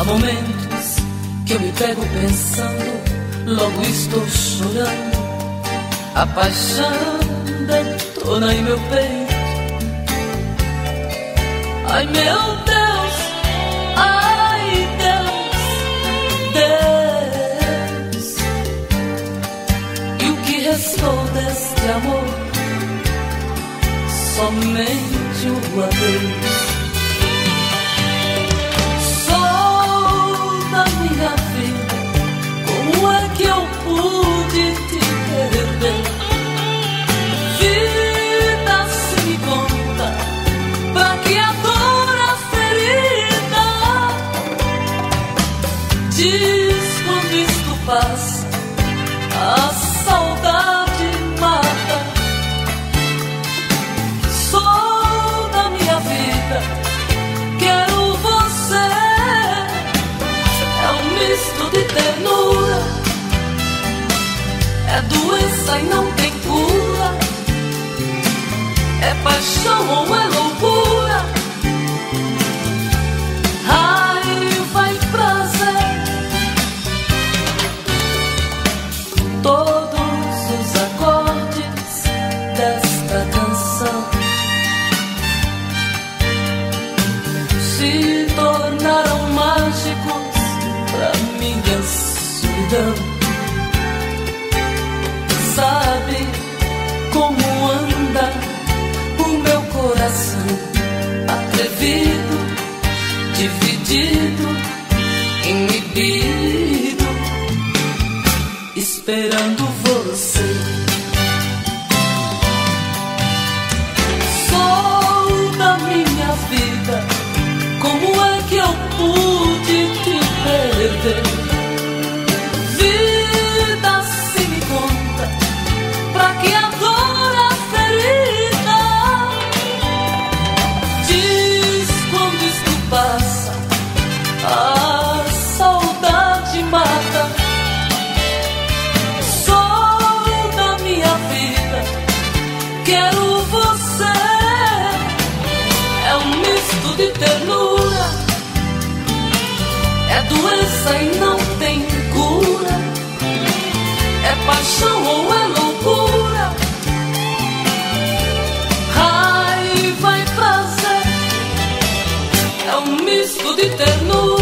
momentos que eu me pego pensando, logo estou chorando. A paixão detona em meu peito. Ai meu Deus, ai Deus, Deus. E o que restou deste amor? Somente o adeus. Sou da minha vida, como é que eu pude te perder? Vida, se me conta, pra que a dor, a ferida? Diz quando isto passa, a saudade mata. Sou da minha vida, quero você. É um misto de ternura, é doença e não tem cura, é paixão ou é loucura, raiva e prazer. Todos os acordes desta canção se tornaram mágicos pra minha solidão. Sabe como anda o meu coração, atrevido, dividido, inibido, esperando você. Sou da minha vida, como é que eu pude te perder? Vida, se me conta, pra que a dor, a ferida? Diz quando isto passa, a saudade mata. Sou da minha vida, quero você. É um misto de ternura, é doença e não tem cura, é paixão ou é loucura, raiva e prazer. É um misto de ternura,